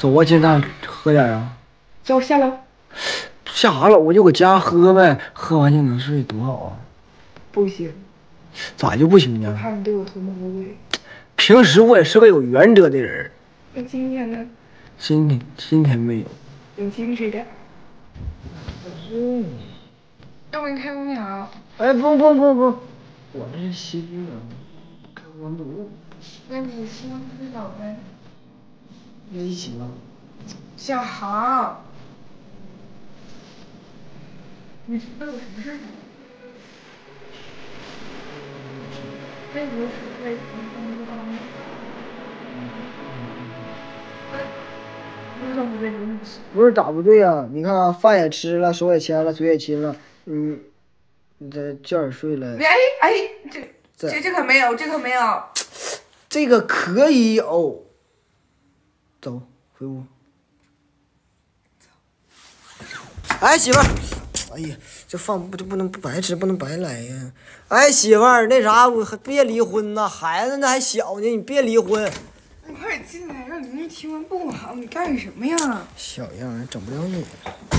走啊，今天咱喝点啊。 走，下楼。 下啥了？我就搁家喝呗，喝完就能睡，多好啊！ 不行， 咋就不行我呢？ 怕你对我图谋不轨。 平时我也是个有原则的人。 那今天呢？ 今天没有。 有精神点。要不你开空调？ 哎，不，我这是新的，开温度。 那你先睡觉呗。 那一起吧。 小航，你知道有什么事吗？那你是为什么工作吗？为什么为什么？ 不是咋不对呀、你看啊，饭也吃了，手也牵了，嘴也亲了，你这觉也睡了， 哎，这可没有，这可没有。 这个可以有。走，回屋。哎，媳妇儿，哎呀，这饭不能白吃，不能白来呀。哎，媳妇儿，那啥，我还别离婚呐，孩子那还小呢，你别离婚。 你快点进来，让邻居听完不好，你干什么呀？ 小样儿，整不了你。